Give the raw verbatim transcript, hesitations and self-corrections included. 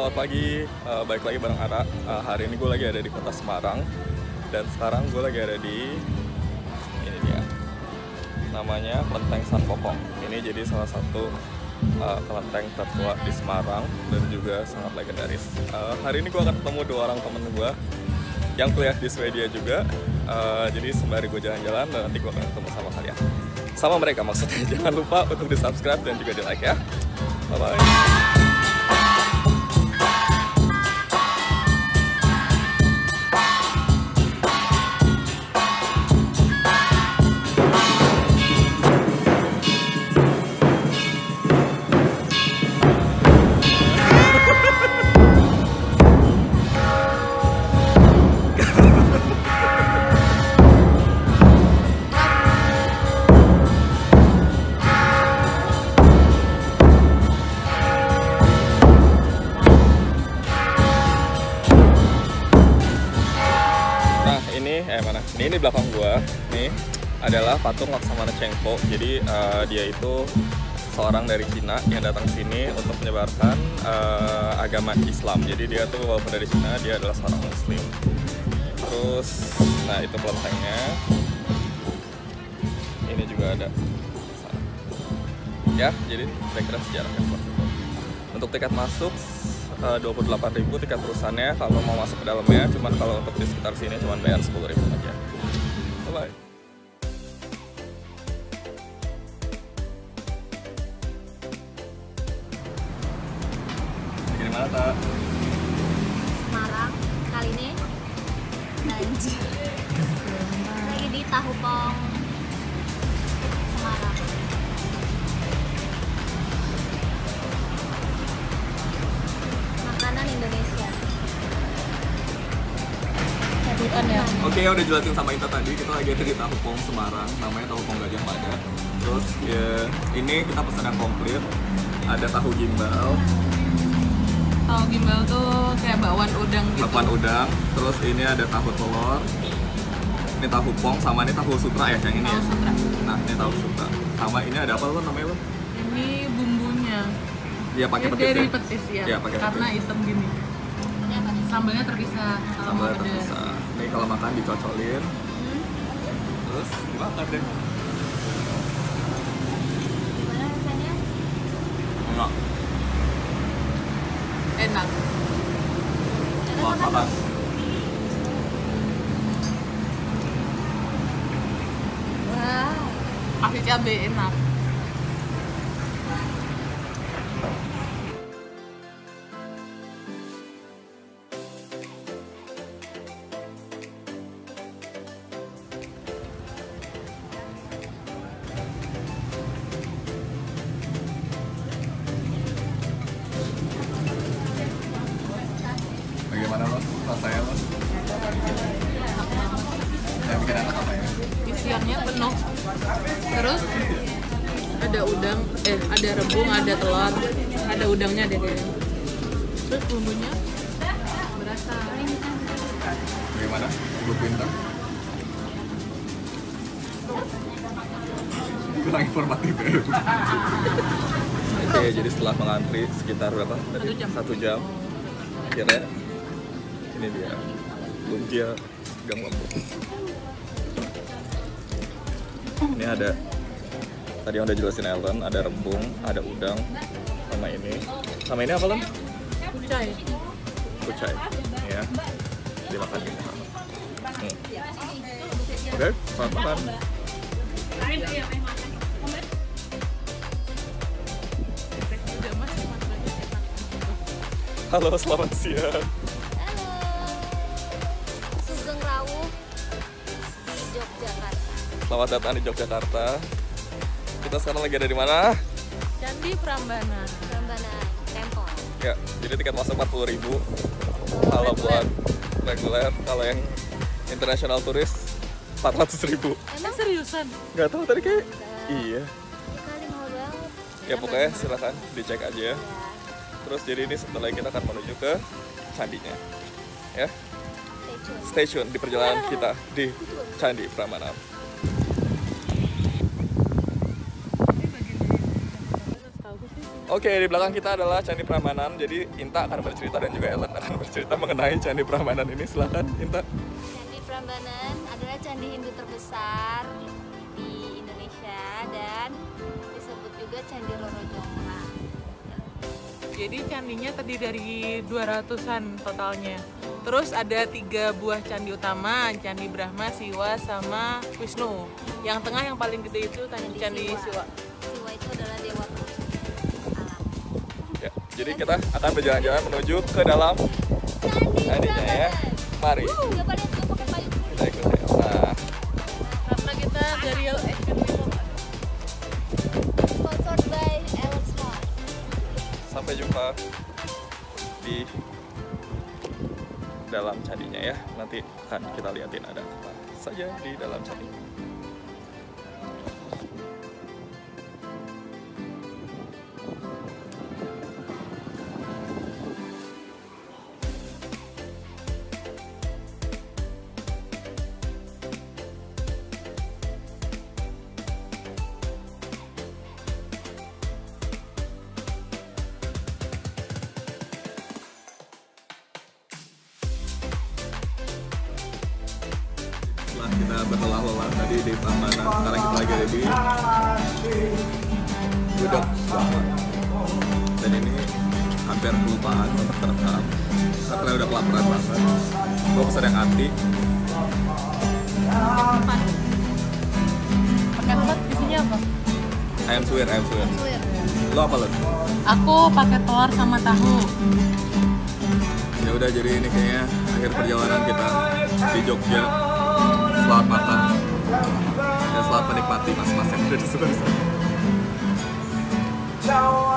selamat pagi, uh, balik lagi bareng Ara. Uh, hari ini gue lagi ada di kota Semarang. Dan sekarang gue lagi ada di, ini dia, namanya Kelenteng San Kokong. Ini jadi salah satu uh, kelenteng tertua di Semarang dan juga sangat legendaris. uh, Hari ini gue akan ketemu dua orang temen gue yang kuliah di Swedia juga. uh, Jadi sembari gue jalan-jalan dan nanti gue akan ketemu sama kalian, sama mereka maksudnya. Jangan lupa untuk di subscribe dan juga di like ya. Bye bye. Eh mana? Ini, ini belakang gua nih adalah patung Laksamana Chengpo. Jadi uh, dia itu seorang dari Cina yang datang sini untuk menyebarkan uh, agama Islam. Jadi dia tuh walaupun dari Cina, dia adalah seorang Muslim. Terus, nah itu kelentengnya. Ini juga ada. Ya, jadi kira-kira sejarahnya seperti itu. Untuk tiket masuk dua puluh delapan ribu tiket terusannya kalau mau masuk ke dalamnya, cuman kalau untuk di sekitar sini cuman bayar sepuluh ribu aja. Bye bye. Lagi di mana, Ta? Semarang kali ini. Anjir. Lagi di Tahu Pong Semarang. Makanan Indonesia. Cabutan ya. Oke, okay, udah jelasin sama Inta tadi, kita lagi ada di Tahu Pong Semarang, namanya Tahu Pong Gajah Mada. Terus ya, ini kita pesan yang komplit. Ada tahu gimbal. Tahu gimbal tuh kayak bakwan udang gitu. Bakwan udang. Terus ini ada tahu telur. Ini tahu pong, sama ini tahu sutra ya yang ini. Tahu ya? sutra. Nah, ini tahu sutra. Sama ini ada apa lo namanya lo? Ini bumbunya. Iya, pakai Ya, petis. dari ya? petis ya. Iya, pakai Karena petis. hitam gini. Sambalnya terpisah. Kalau Sambal mau pedes. terpisah. Nih kalau makan dicocolin. Hmm. Terus dimakan deh. Gimana rasanya? Enggak. Enak. Wah, makan. Wow. Kasih cabai enak. Bagaimana lo? Rasanya lo? Yang bikin enak apa ya? Isiannya penuh. Terus ada udang, eh ada rebung, ada telur, ada udangnya deh kayaknya. Terus bumbunya berasa. Bagaimana? Ibu Pintar? Kurang informatif ya. Oke, jadi setelah mengantri sekitar berapa? Tadi? Satu jam. Satu jam. Akhirnya ini dia lumpia gang lembu. Ini ada tadi yang udah jelasin Ellen, ada rebung, ada udang, sama ini. Sama ini apa, Len? Kucai. Kucai. Ya. Dimakan gini sama. Hmm. Oke, selamat makan. Halo, selamat siang. Halo. Sugeng Rawuh di Yogyakarta. Selamat datang di Yogyakarta. Kita sekarang lagi ada di mana? Candi Prambanan. Prambanan Temple. Ya, jadi tiket masuk empat puluh ribu. Kalau buat reguler, kalau yang international turis empat ratus ribu. Emang seriusan? Gak tahu tadi kayak iya. Kali mahal banget. Ya pokoknya silakan dicek aja. Ya. Terus jadi ini setelah kita akan menuju ke candinya. Ya, Stay tune. stay tune di perjalanan kita di Candi Prambanan. Oke, di belakang kita adalah Candi Prambanan. Jadi Inta akan bercerita dan juga Ellen akan bercerita mengenai Candi Prambanan ini. Silakan Inta. Candi Prambanan adalah candi Hindu terbesar di Indonesia dan disebut juga Candi Roro Jonggrang. Jadi candinya terdiri dari dua ratusan totalnya. Terus ada tiga buah candi utama, Candi Brahma, Siwa, sama Wisnu. Yang tengah yang paling gede itu Candi, candi Siwa. Siwa itu adalah dewa perusak alam. Ya, jadi kita akan berjalan-jalan menuju ke dalam Candi candinya ya. Prambanan. Mari Uh, coba lihat gue pakai payung dulu. kita ikut ya. Nah, Karena kita dari Action Resort. Sponsored by Ellen Smart. sampai jumpa di dalam candinya ya. Nanti akan kita liatin ada apa saja di dalam candi. Setelah kita berlelah-lelah tadi di Prambanan, sekarang kita lagi ada di Gudeg Lama. Dan ini hampir kelupaan untuk terekam karena udah kelaparan banget. Gue pesen yang anti. Pakai telur isinya apa? Ayam suwir, ayam suwir. Suwir. Lo apa lo? Aku pakai telur sama tahu. Ya udah, jadi ini kayaknya akhir perjalanan kita di Jogja. Selamat makan dan selamat menikmati mas-mas yang ada di sebelah sana.